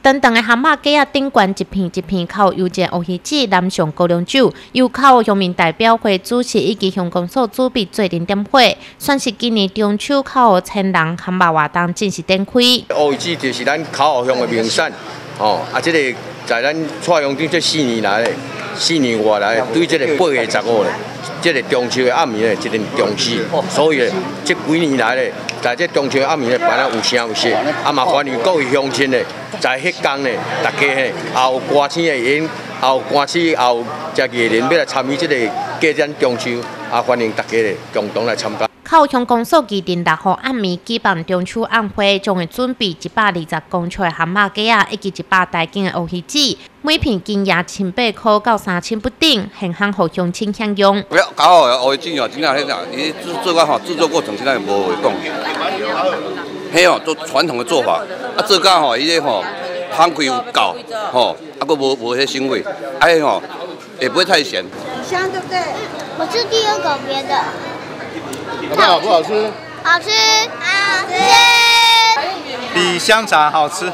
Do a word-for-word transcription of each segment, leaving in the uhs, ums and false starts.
长长的蛤蟆架啊，顶悬一片一片靠有一个乌鱼子南上高粱酒，由靠乡民代表会主席以及乡公所主笔做零点火，算是今年中秋靠千人蛤蟆活动正式展开。 乌鱼子就是咱口后乡的名产，哦，啊，这个在咱蔡乡镇这四年来，四年外来对这个八月十五咧，这个中秋的暗暝咧，一定重视，所以咧，这几年来咧，在这中秋的暗暝咧，办啊有声有色，啊嘛欢迎各位乡亲咧，在迄天咧，大家咧，也有歌星的演，也有歌星，也有这艺人要来参与这个过咱中秋，啊欢迎大家咧共同来参加。 靠乡公所规定六号暗暝举办中秋晚会，将会准备一百二十公尺的蛤蟆架啊，以及一百大斤的乌鱼子，每片金额千八块到三千不等，现行互乡亲享用。 不要搞好乌鱼子哦，真正迄个，伊制作个吼，制作过程真正无会讲。迄哦，做传统的做法，啊，做到吼，伊个吼汤开有够，吼，啊，佫无无迄腥味，啊，迄吼也不会太咸。 香对不对？ 我是第二个别的。 好不好？不好吃？ 好吃，好吃。 比香肠好吃，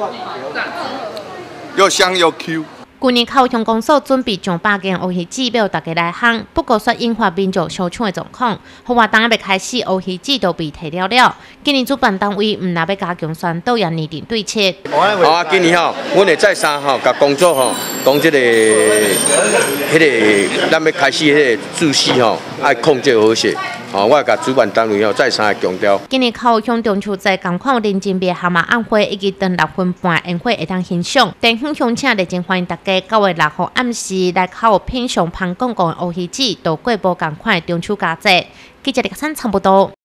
又香又 Q。 今年靠乡公所准备上百件乌鱼子要大家来烘，不过却引发民众相抢的状况。活动还未开始，乌鱼子都被提了了。今年主办单位唔若要加强宣导，也拟定对策。 好啊，今年吼，阮会再三吼，甲工作吼，讲这个，迄个咱要开始迄个秩序吼，爱控制好势。哦，我甲主办单位吼再三强调。 今年靠乡中秋节同款有认真别蛤蟆晚会以及等六分半宴会会当欣赏。电影乡请热情欢迎大家九月六号暗时来靠品尝潘公公的乌鱼子，度过无同款的中秋佳节。记者李克山差不多。